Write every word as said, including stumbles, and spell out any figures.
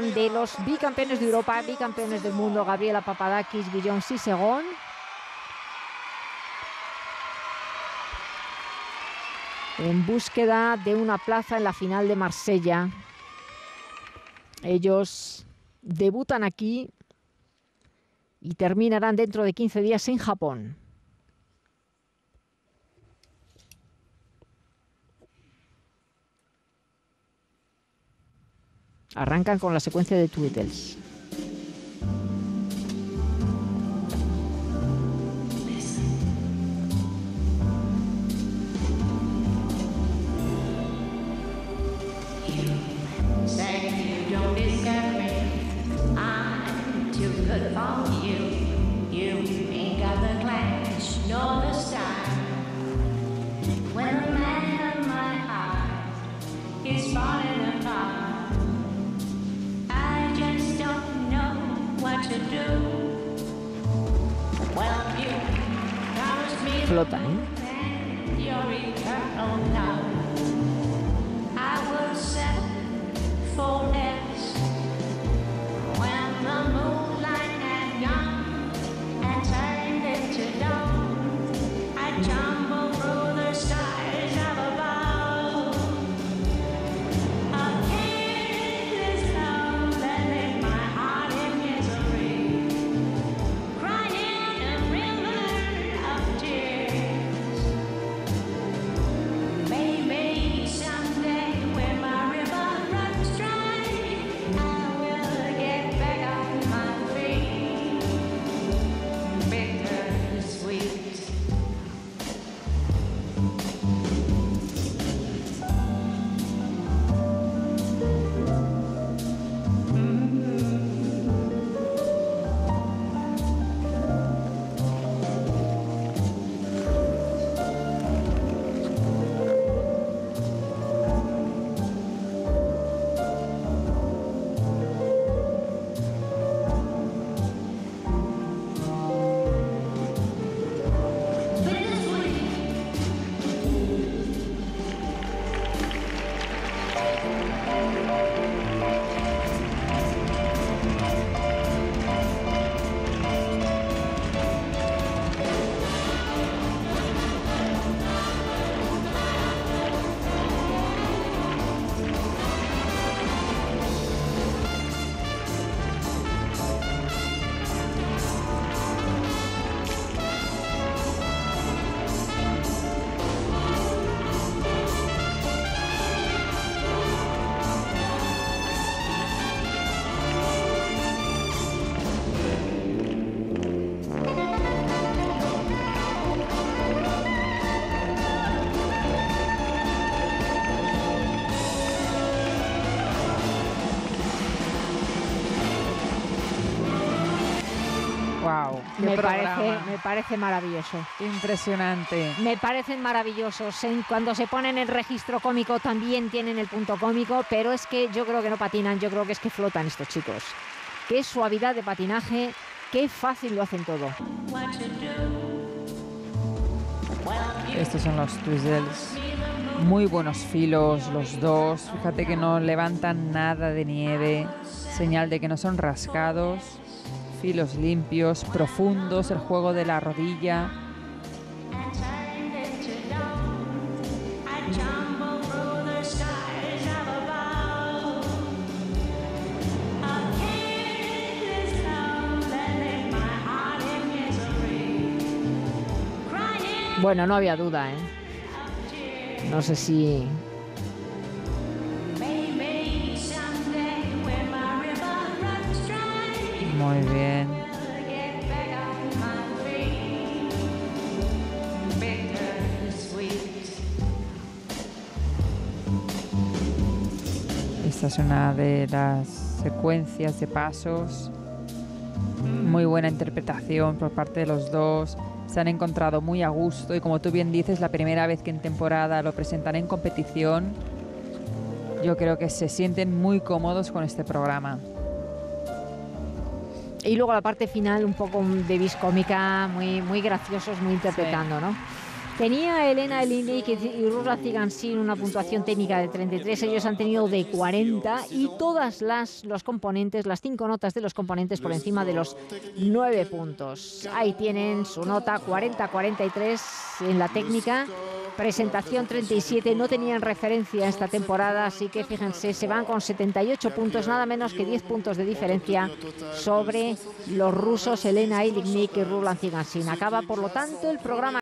hablan de los bicampeones de Europa, bicampeones del mundo, Gabriela Papadakis, Guillaume Sisegon. En búsqueda de una plaza en la final de Marsella. Ellos debutan aquí y terminarán dentro de quince días en Japón. Arrancan con la secuencia de tweets. Good for you. You ain't got the clash nor the style. When the man of my heart is falling apart, I just don't know what to do. Well, you promised me Flota, ¿eh? your eternal love. I will settle for less when the moon turned into dawn. I jumble through the stars of above. A careless love that left my heart in misery, crying a river of tears. Maybe someday when my river runs dry, I will get back on my feet. Wow, me parece, me parece maravilloso. Impresionante. Me parecen maravillosos. En, cuando se ponen el registro cómico también tienen el punto cómico, pero es que yo creo que no patinan, yo creo que es que flotan estos chicos. Qué suavidad de patinaje, qué fácil lo hacen todo. Estos son los Twizzlers. Muy buenos filos los dos. Fíjate que no levantan nada de nieve. Señal de que no son rascados. Filos limpios, profundos, el juego de la rodilla. Bueno, no había duda, ¿eh? No sé si... Muy bien. Esta es una de las secuencias de pasos. Muy buena interpretación por parte de los dos. Se han encontrado muy a gusto y, como tú bien dices, la primera vez que en temporada lo presentan en competición, yo creo que se sienten muy cómodos con este programa. Y luego la parte final un poco de vis cómica, muy, muy graciosos, muy interpretando, sí. ¿no? Tenía Elena Elinik y Ruslan Zigansin una puntuación técnica de treinta y tres, ellos han tenido de cuarenta y todas las los componentes, las cinco notas de los componentes por encima de los nueve puntos. Ahí tienen su nota cuarenta cuarenta y tres en la técnica, presentación treinta y siete, no tenían referencia esta temporada, así que fíjense, se van con setenta y ocho puntos, nada menos que diez puntos de diferencia sobre los rusos Elena Elinik y Ruslan Zigansin. Acaba por lo tanto el programa.